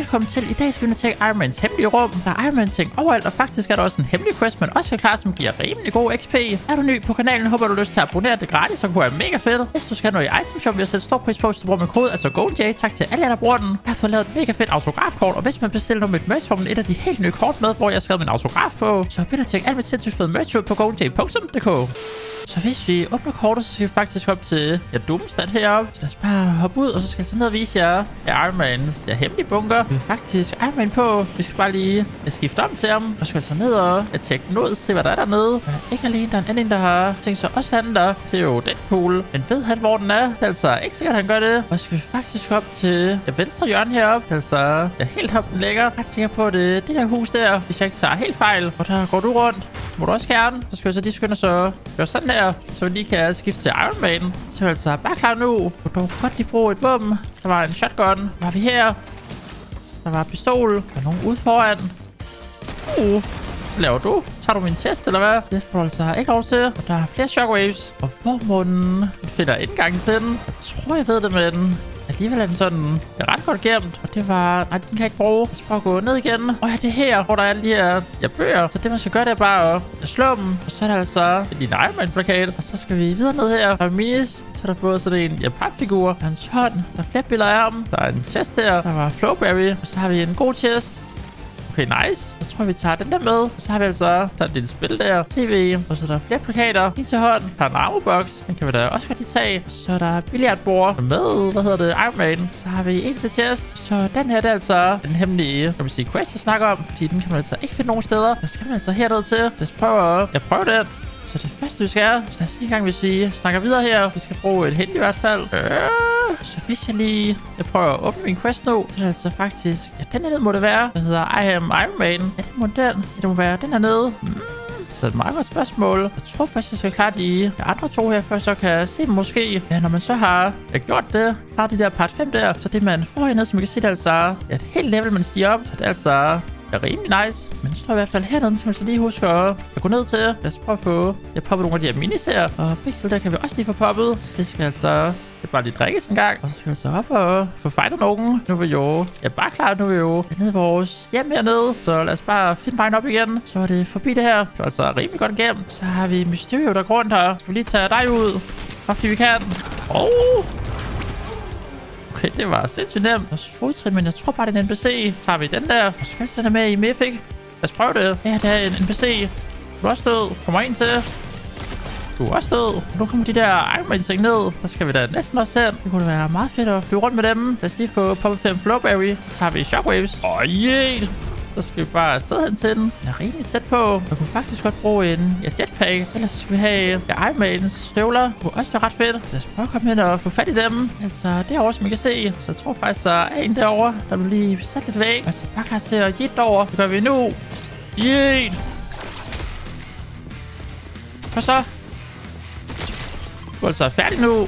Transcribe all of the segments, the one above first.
velkommen til. I dag skal vi tjekke Iron Mans hemmelige rum. Der er Iron Man ting overalt, og faktisk er der også en hemmelig quest, man også skal klare, som giver rimelig god XP. Er du ny på kanalen, håber du har lyst til at abonnere, det gratis, så kunne være mega fedt. Hvis du skal have noget i item shop, vil jeg sætte stor pris på, hvis du bruger min kode, altså GoldJ. Tak til alle jer, der bruger den. Jeg har fået lavet et mega fedt autografkort, og hvis man bestiller noget med et merch, får man et af de helt nye kort med, hvor jeg har skrevet min autograf på. Så bind at tjekke alt mit sindssygt fede merch ud på goldj.dk. Så hvis vi åbner kortet, så skal vi faktisk op til Doomsday heroppe. Så lad os bare hoppe ud, og så skal jeg så ned og vise jer Iron Mans hemmelige bunker. Vi har faktisk Iron Man på. Vi skal bare lige skifte om til ham. Og så skal jeg så ned og tjekke den ud, se hvad der er dernede. Ikke alene, der er en anden, der har tænkt sig også han der. Det er jo Deadpool. Men ved han, hvor den er? Det er altså ikke sikkert, han gør det. Og så skal vi faktisk op til venstre hjørne heroppe. Altså, helt heroppe den ligger. Jeg er sikker på, det der hus der, hvis jeg ikke tager helt fejl. Og der går du rundt. Må du også gerne. Så skal vi så lige skynde så gøre sådan her, så vi lige kan skifte til Iron Man. Så er vi altså bare klar nu. Du kan godt lige bruge et våben. Der var en shotgun. Der var vi her. Der var pistol. Der er nogen ude foran. Hvad laver du? Tager du min chest, eller hvad? Det får du altså ikke lov til. Og der er flere shockwaves. Og formunden finder indgang til den. Jeg tror, jeg ved det, men alligevel er den sådan ret godt gemt. Og det var... Nej, den kan jeg ikke bruge. Jeg skal bare gå ned igen. Og ja, det her, hvor der er alle de her bøger. Så det, man skal gøre, det er bare at slå dem. Og så er der altså en lille Iron Man-plakat. Og så skal vi videre ned her. Der er minis. Så er der både sådan en papfigur. Der er hans hånd. Der er flere billeder af ham. Der er en chest her. Der var Flowberry. Og så har vi en god chest. Okay, nice. Så tror jeg, vi tager den der med. Og så har vi altså... Der er et lille spil der. TV. Og så er der flere plakater. En til hånd. Der er en armorbox. Den kan vi da også godt lige tage. Så er der billiardbord med... Hvad hedder det? Iron Man. Så har vi en til test. Så den her, det er altså den hemmelige... Kan vi sige quest, jeg snakker om. Fordi den kan man altså ikke finde nogen steder. Der skal man altså herned til. Lad os prøve at... Jeg prøver den. Så det første, vi skal... Så lad os se en gang, hvis vi snakker videre her. Vi skal bruge et hint i hvert fald. Så hvis jeg prøver at åbne min quest nu, så er det altså faktisk... Ja, den her nede må det være. Der hedder I am Iron Man. Er det må den? Ja, det må være den her nede. Så et meget godt spørgsmål. Jeg tror først, jeg skal klare de andre to her, først så kan jeg se dem måske. Ja, når man så har gjort det, klare de der part 5 der, så det man får hernede, som man kan se, det er altså et helt level, man stiger op. Så det er altså... er rimelig nice. Men så tror jeg i hvert fald hernede, så kan man så lige huske at gå ned til. Lad os prøve at få... Jeg popper nogle af de her miniserier. Og pixel der kan vi også lige få poppet. Så det skal altså... Det er bare lige drikkes en gang. Og så skal vi så op og få fightet nogen. Nu er vi jo... Ja, bare klar. Nu er vi jo nede i vores hjem hernede. Så lad os bare finde vejen op igen. Så er det forbi det her. Det var altså rimelig godt igennem. Så har vi Mysterio, der går rundt her. Skal vi lige tage dig ud? Bare fordi vi kan. Okay, det var sindssygt nemt. Og fodtrin, men jeg tror bare, det er en NPC. Tager vi den der. Og så skal vi sende med i Mythic. Lad os prøve det. Ja, det er en NPC. Du er også død. Kommer ind til. Du er også død. Nu kommer de der Iron Man ting ned. Der skal vi da næsten også hen. Det kunne være meget fedt at flyve rundt med dem. Lad os lige få poppet 5 Flowberry. Så tager vi Shockwaves. Yeah! Så skal vi bare afsted hen til den. Den er rimelig tæt på. Jeg kunne faktisk godt bruge en jetpack. Ellers så skal vi have Iron Mans støvler. Det kunne også være ret fedt. Lad os prøve at komme hen og få fat i dem. Altså derovre, som I kan se. Så jeg tror faktisk, der er en derovre, der vil lige sat lidt væk. Og så bare klar til at jette over. Det gør vi nu. Jette! Og så. Du er altså færdig nu.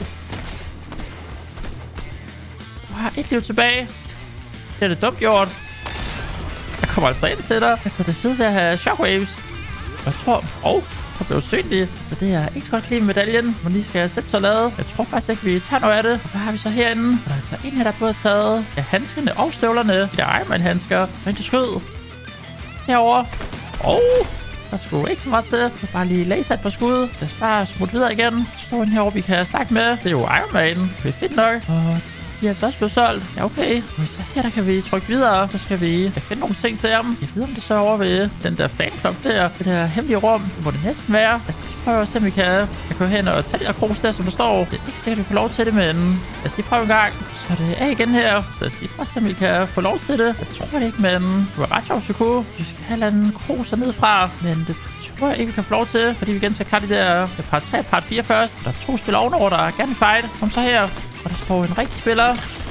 Du har et liv tilbage. Det er det dumt gjort. Jeg kommer altså ind til dig. Altså, det er fedt ved at have shockwaves. Jeg tror... der blev synligt. Så det er ikke så godt lide medaljen. Man lige skal sætte så lavet. Jeg tror faktisk ikke, vi tager noget af det. Og hvad har vi så herinde? Der er altså en her, der både har taget handskerne og støvlerne. De der Iron Man handsker. Rent til skød. Herovre. Der skulle ikke så meget til. Jeg bare lige laser et par skud. Lad os bare smutte videre igen. Så står en herovre, vi kan snakke med. Det er jo Iron Man. Det er fedt nok. Og de er altså også blevet solgt. Ja, okay. Og så her, der kan vi trykke videre. Så skal vi finde nogle ting til ham. Jeg ved, om det så er over ved den der fanklub der. Det der hemmelige rum. Det må det næsten være. Altså, de prøver at se, om vi kan gå hen og tage det der krus der, som der står. Det er ikke sikkert, at vi får lov til det, men lad os lige prøve en gang. Så det er igen her. Så lad os lige prøve at se, om vi kan få lov til det. Jeg tror det ikke, men det var ret sjovt, så kunne. Vi skal have en krus dernede fra. Men det tror jeg ikke, vi kan få lov til. Fordi vi igen skal klare de der part 3 og part 4 først. Der er 2 spil ovenover, der er gerne fight. Kom så her. Og der står en rigtig spiller.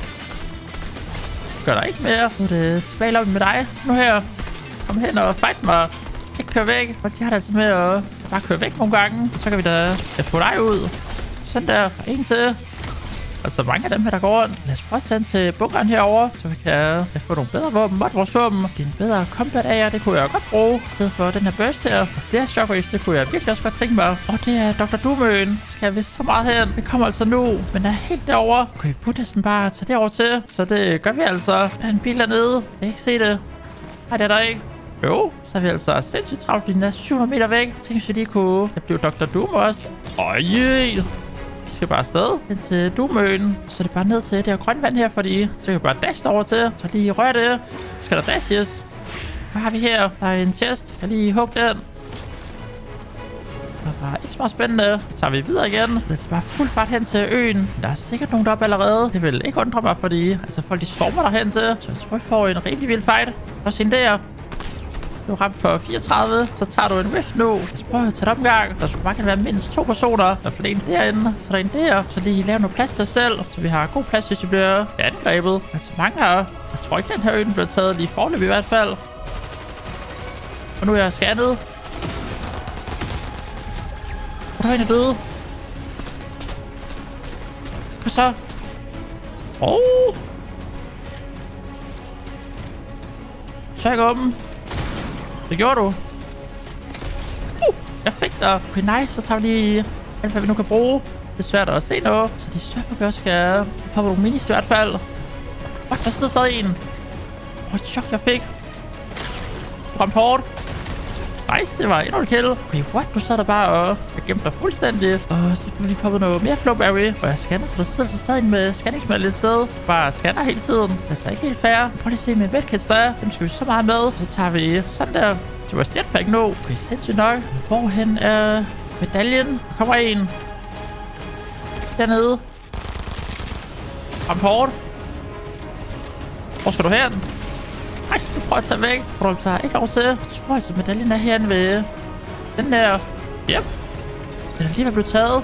Gør der ikke mere. Nu er det tilbage lobby med dig. Nu her. Kom hen og fight mig. Ikke køre væk. Og de har det altså med at bare køre væk nogle gange. Så kan vi da få dig ud. Sådan der. En til. Altså mange af dem her, der går rundt. Lad os prøve at tage til bunkeren herovre, så vi kan få nogle bedre våben. Mod vores våben. Det er en bedre combat af det kunne jeg godt bruge. I stedet for den her burst her. Og flere shockwaves, det kunne jeg virkelig også godt tænke mig. Og det er Dr. Doom-øen. Skal jeg vist så meget hen. Det kommer altså nu. Men er helt derovre. Kan vi putte næsten bare tage derover til. Så det gør vi altså. Der er en bil dernede. Jeg kan ikke se det. Nej, det er der ikke. Jo, så er vi altså sindssygt travlt, fordi den er 700 meter væk. Tænk, hvis vi lige kunne blive Dr. Doom også. Vi skal bare afsted hen til Doom-øen. Så er det bare ned til det her grønne vand her, fordi så kan vi bare dash over til. Så lige røre det. Skal der dashes? Hvad har vi her? Der er en chest. Jeg lige hugge den. Det var ikke så meget spændende. Så tager vi videre igen. Lad os bare fuld fart hen til øen. Der er sikkert nogen deroppe allerede. Det vil ikke undre mig, fordi altså folk de stormer derhen til. Så jeg tror, vi får en rigtig vild fight. Og se der. Du er ramt for 34, så tager du en rift nu. Lad os prøve at tage det omgang. Der skulle bare være mindst 2 personer. Der er en derinde, så der er en der. Så lige lave noget plads til os selv, så vi har god plads, hvis vi bliver angrebet. Altså mange her. Jeg tror ikke, den her øen bliver taget lige forløb i hvert fald. Og nu er jeg scannet. Og der er en, der døde. Hvad så? Så jeg om. Det gjorde du. Jeg fik dig. Okay, nice. Så tager vi lige alt, hvad vi nu kan bruge. Det er svært at se noget. Så det er svært, at vi også skal poppe nogle minis i hvert fald. Der sidder stadig en. Et chok, jeg fik. Ramt hårdt. Nice, det var endnu et kill. Okay, what? Du sad der bare og gemte dig fuldstændig. Og så får vi poppet noget mere flowberry. Og jeg scanner, så der sidder så stadig med scanningsmænd et sted. Bare scanner hele tiden. Det er altså ikke helt fair. Prøv lige at se med medkits der. Dem skal vi så meget med. Så tager vi sådan der. Det var jetpack nu. Okay, sindssygt nok. Hvorhen er medaljen? Der kommer en. Dernede. Ramt hårdt. Hvor skal du hen? Ej, du prøver at tage væk. Får du altså ikke lov til. Jeg tror altså, medaljen er herinde ved den der. Yep. Den er lige ved at blive taget.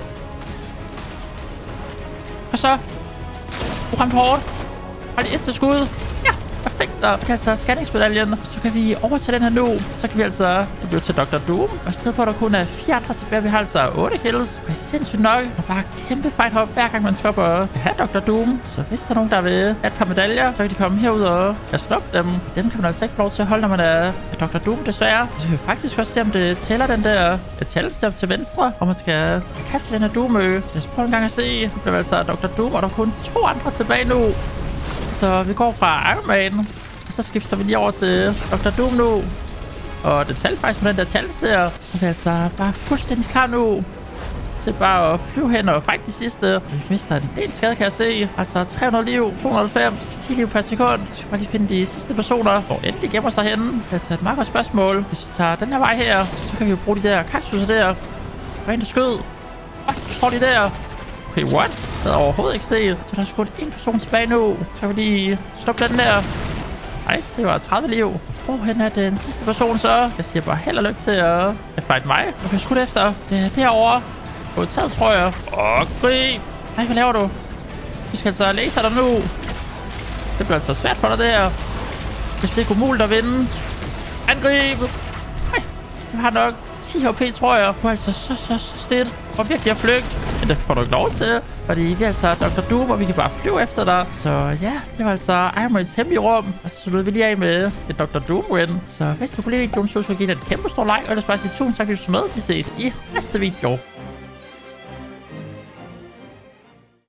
Og så. Du ramte hårdt. Har de et til skud? Ja, perfekt. Der kan altså scanningsmedaljen. Så kan vi overtage den her nu. Så kan vi altså blive til Dr. Doom. Og i stedet for, at der kun er 4 andre tilbage, vi har altså 8 kills. Det er sindssygt nok. Og bare kæmpe fight hop, hver gang man skal op og have Dr. Doom. Så hvis der er nogen, der vil have et par medaljer, så kan de komme herud og snuppe dem. Dem kan man altså ikke få lov til at holde, når man er Dr. Doom, desværre. Så kan vi faktisk også se, om det tæller den der challenge til venstre, og man skal kaste den her Doom-ø. Lad os prøve en gang at se. Det bliver altså Dr. Doom, og der er kun 2 andre tilbage nu. Så vi går fra Iron Man, og så skifter vi lige over til Dr. Doom nu. Og det talte faktisk med den der challenge der. Så vi er altså bare fuldstændig klar nu til bare at flyve hen og fight de sidste. Vi mister en del skade, kan jeg se. Altså 300 liv, 290, 10 liv per sekund. Så skal bare lige finde de sidste personer, hvor end de gemmer sig henne. Det er altså et meget godt spørgsmål. Hvis vi tager den her vej her, så kan vi jo bruge de der kaktusser der. Der er en, der skød. Du står de der. Okay, what? Det havde overhovedet ikke set. Så der er sgu en person tilbage nu. Så kan vi lige stoppe den der. Nice, det var 30 liv. Hvorhen er den sidste person så? Jeg siger bare held og lykke til at fight mig. Okay, skudt efter. Det er derovre. Taget, tror jeg. Okay. Nej, hvad laver du? Vi skal altså læse dig nu. Det bliver altså svært for dig det her. Hvis det er umuligt at vinde. Angrib. Nej, jeg har nok 10 HP, tror jeg. Du er altså så stedt. Og virkelig at flygte. Men det får du ikke lov til. Fordi vi er altså Dr. Doom, og vi kan bare flyve efter dig. Så ja, det var altså Iron Man's hemmelige rum. Og så sluttede vi lige af med et Dr. Doom-win. Så hvis du kunne lide videoen, så skal du give den en kæmpe stor like. Og ellers bare sige tusind tak, fordi du så med. Vi ses i næste video.